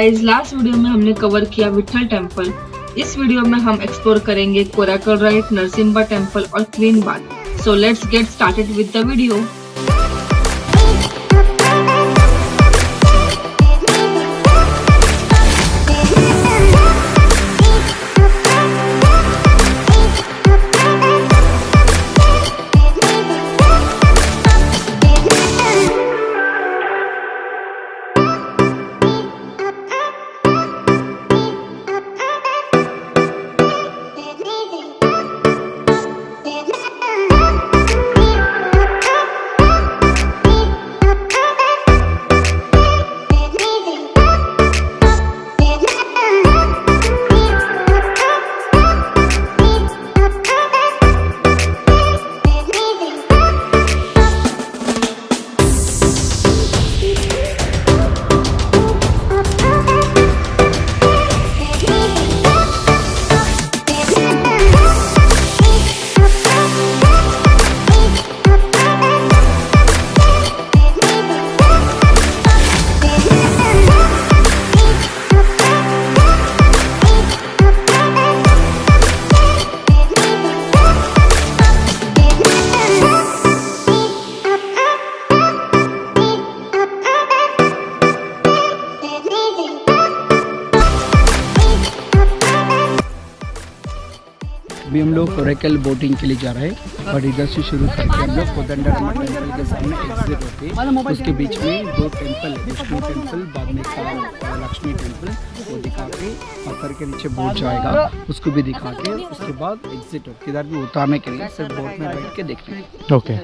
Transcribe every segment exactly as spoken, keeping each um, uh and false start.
Guys, last video में हमने cover किया विट्ठल टेम्पल। इस वीडियो में हम एक्सप्लोर करेंगे कोराकल राइट, नरसिम्हा टेम्पल और queen bath. So let's get started with the video. अभी हम लोग कोराकल बोटिंग के लिए जा रहे हैं और इधर से शुरू करके हम लोग कोदंडराम टेम्पल के सामने एग्जिट होते हैं। उसके बीच में दो टेम्पल है, विष्णु टेम्पल, बाद में लक्ष्मी टेम्पल, वो दिखा के पत्थर के नीचे बोट जाएगा, उसको भी दिखा के उसके बाद एग्जिट हो किधर भी उतारने के लिए सिर्फ बोट में बैठ के देखने। ओके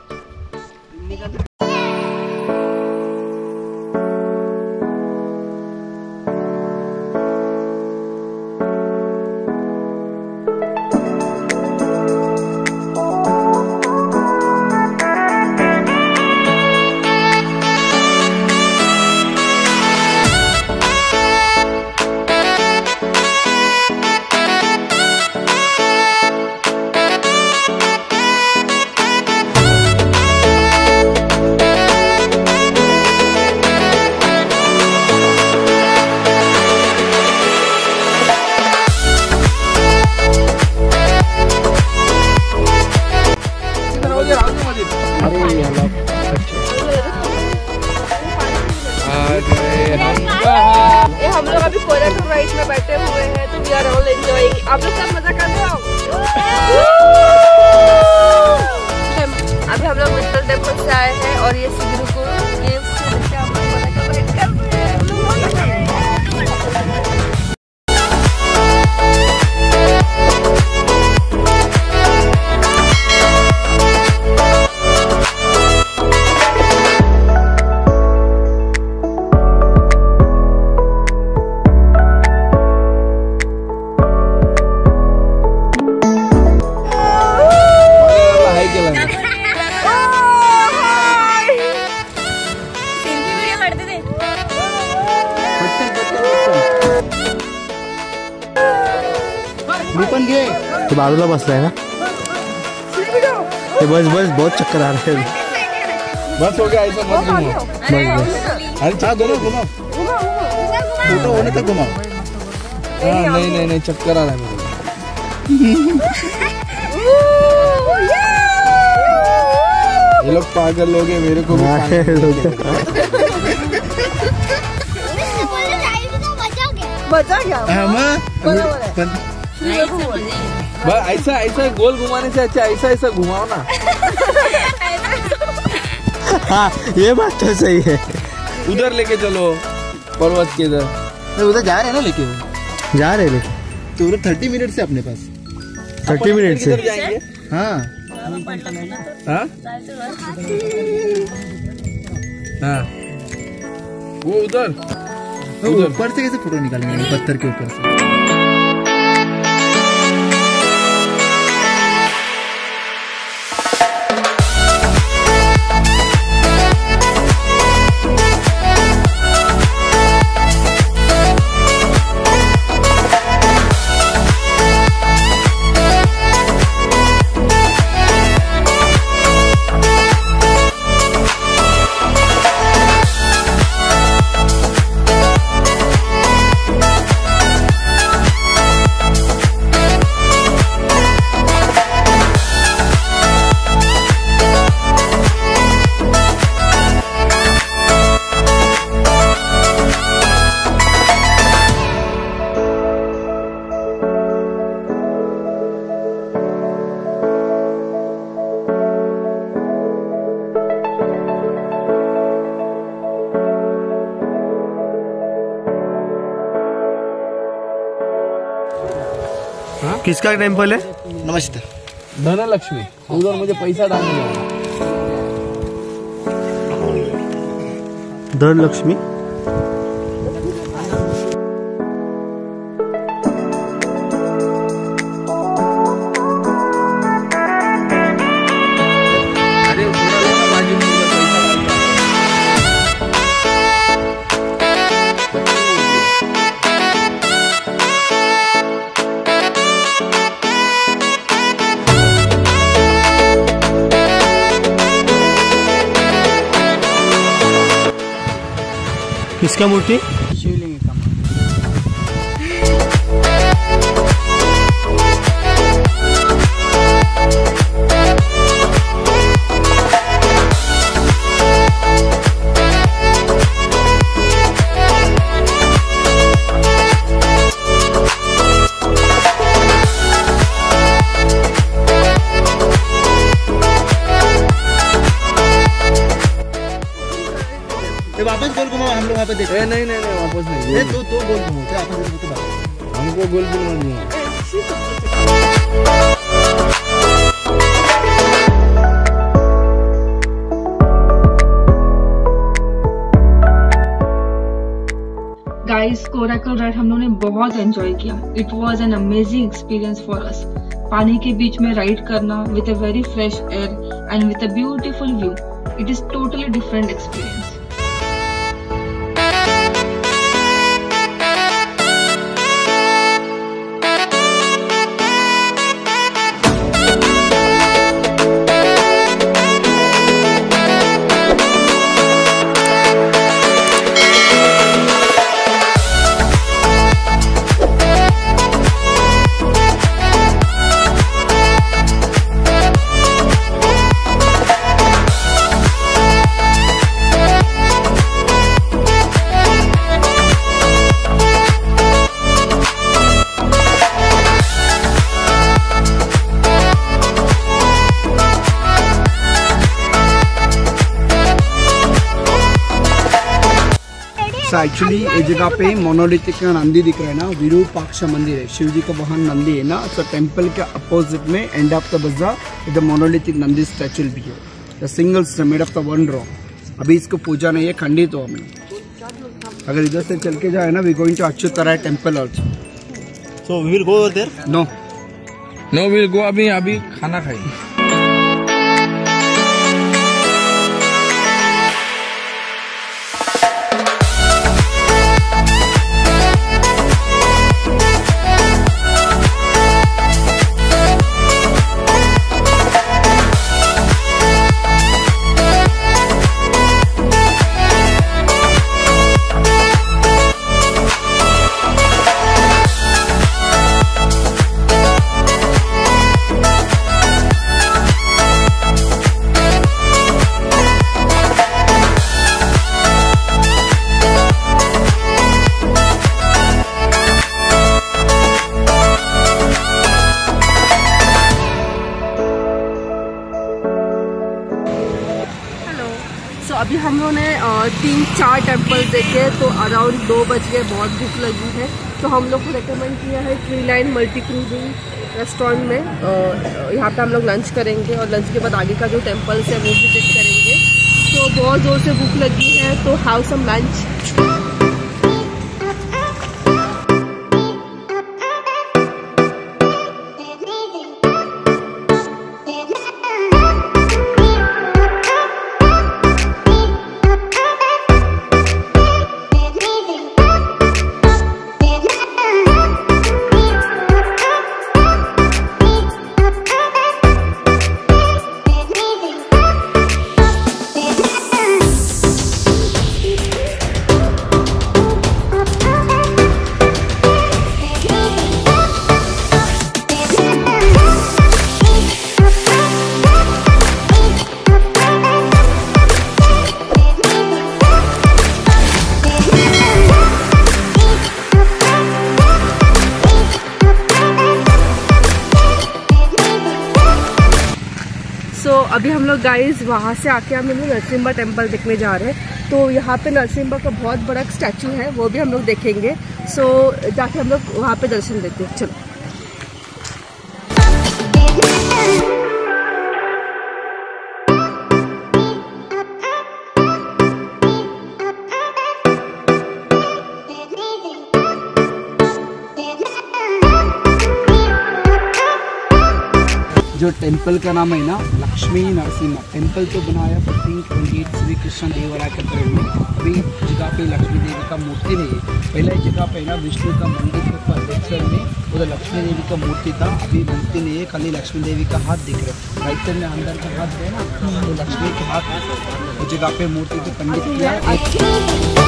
हम लोग अभी कोराकल राइड में बैठे हुए हैं, तो वी आर ऑल एंजॉयिंग। आप लोग सब मजा कर रहे हो? अभी हम लोग विट्ठल टेम्पल से आए हैं और ये सिद्धरूकुल केव्स से हम लोग कोराकल राइड कर रहे हैं। तो बादल बस रहा है ना, बस बस बहुत चक्कर आ रहे हैं। बस हो गया, ऐसा मत घुमाओ, बस बस अरे हाँ घुमाओ घुमाओ फोटो होने तक घुमाओ। हाँ नहीं नहीं नहीं चक्कर आ रहा है मुझे। ये लोग पागल लोग हैं, मेरे को भी बचा गया। ऐसा ऐसा गोल घुमाने से अच्छा ऐसा ऐसा घुमाओ ना। हाँ ये बात तो सही है। उधर लेके चलो पर्वत के इधर, उधर जा रहे हैं ना, लेके जा रहे लेके तो उधर थर्टी मिनट से अपने पास थर्टी मिनट से जाएंगे। हाँ हाँ हाँ वो उधर ऊपर से कैसे फोटो निकालेंगे पत्थर के ऊपर से? किसका टेम्पल है? नमस्ते। धनलक्ष्मी। उधर मुझे पैसा डालने जाना। धनलक्ष्मी। किसका मूर्ति? शिवलिंग का। वापस गोल घुमाओ, हम लोग वहाँ पे देख। नहीं नहीं नहीं वापस नहीं। ये तो तो गोल घुमाओ, क्या आपस में तो हमको गोल भी नहीं घुमाओ। गाइस, कोरैकल राइड हम लोगों ने बहुत एंजॉय किया। It was an amazing experience for us. पानी के बीच में राइड करना with a very fresh air and with a beautiful view, it is totally different experience. Actually ये जगह पे मोनोलिथिक का नंदी दिख रहा है ना, विरूपाक्ष मंदिर है, शिव जी का वहाँ नंदी है ना। तो टेम्पल के अपोजिट में end of the bazaar the monolithic Nandi statue भी है, the single made of the one raw. अभी इसको पूजा नहीं है, खंडित हो हमें। अगर इधर से चल के जाए ना, we going to Achyutaraya temple also. So we will go over there? No no, we will go. अभी अभी खाना खाएंगे। अभी हम लोगों ने तीन चार टेम्पल देखे, तो अराउंड दो बज गए, बहुत भूख लगी है। तो हम लोग को रेकमेंड किया है tree line multi cruising restaurant में। यहाँ पे हम लोग लंच करेंगे और लंच के बाद आगे का जो टेम्पल्स है वो विजिट करेंगे। तो बहुत ज़ोर से भूख लगी है, तो have some lunch. So so, अभी हम लोग गाइस वहाँ से आके हम लोग नरसिम्हा टेम्पल देखने जा रहे हैं। तो यहाँ पे नरसिम्हा का बहुत बड़ा स्टैचू है, वो भी हम लोग देखेंगे। सो so, जाके हम लोग वहाँ पे दर्शन देते हैं। चलो। जो टेंपल का नाम है ना लक्ष्मी नरसिम्हा टेंपल तो बनाया fifteen twenty eight Shri Krishna Devaraya के पीरियड में। अभी जगह पे लक्ष्मी देवी का मूर्ति नहीं है। पहले जगह पे ना विष्णु का मंदिर के ऊपर लेफ्ट साइड में उधर लक्ष्मी देवी का मूर्ति था। अभी मूर्ति नहीं है, खाली लक्ष्मी देवी का हाथ दिख रहा है। राइट साइड में अंदर का हाथ है ना तो लक्ष्मी के हाथ उस जगह पे मूर्ति को पंडित किया।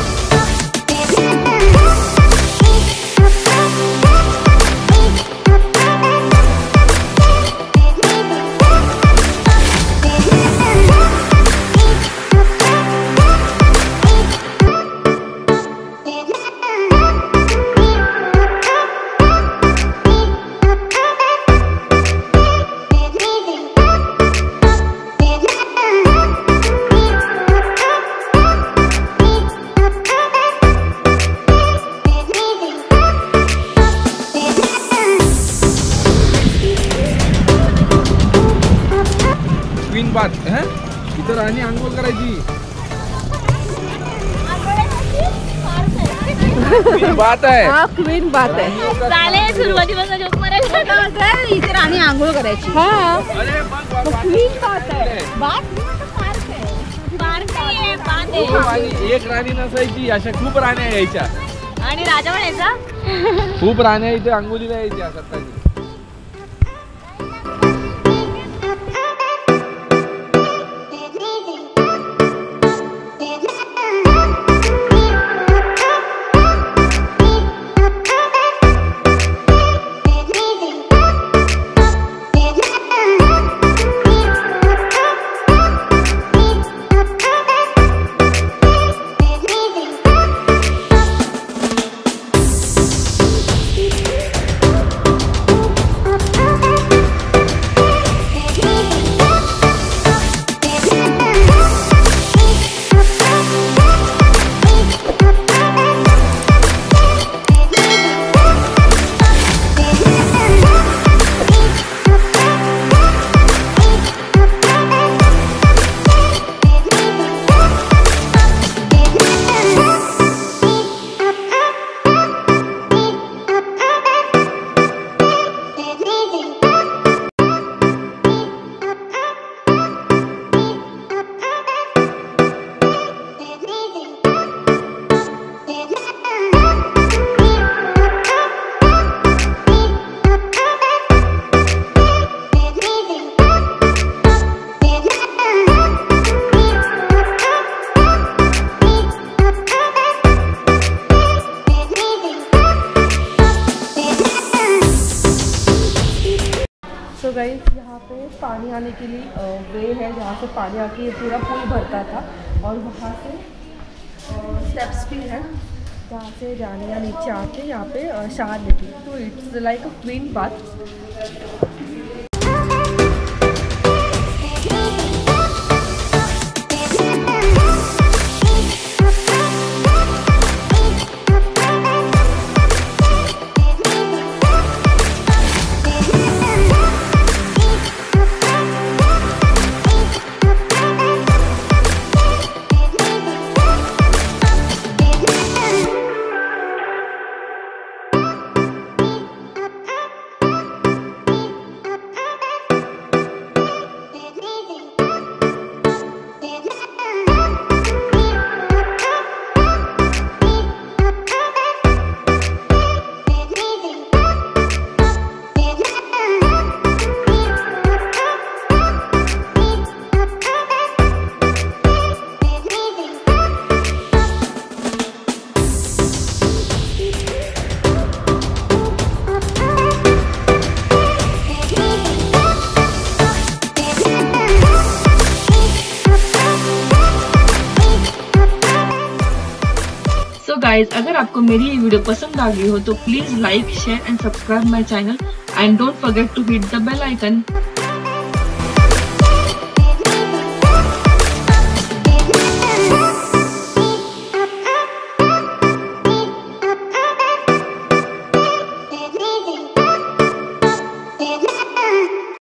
बात है इथं राणी आंघोळ करायची बात आहे। हा क्वीन बात आहे। चालेल सुरुवातीपासून जोक मारायला इथे राणी आंघोळ करायची। हा क्वीन बात आहे। बात पार्क आहे। पार्क आहे बात आहे। एक राणी नसायची अशा खूप राण्या यायच्या आणि राजा पण यायचा। खूप राण्या इथे आंघोळीला यायच्या सत्ताची। तो गाइस यहाँ पे पानी आने के लिए वे है जहाँ से पानी आके ये पूरा पुल भरता था और वहाँ से स्टेप्स भी हैं जहाँ से जाने या नीचे आके यहाँ पे शावर लेती है। तो it's like a queen bath. Guys अगर आपको मेरी ये वीडियो पसंद आ गई हो तो please like share and subscribe my channel and don't forget to hit the bell icon.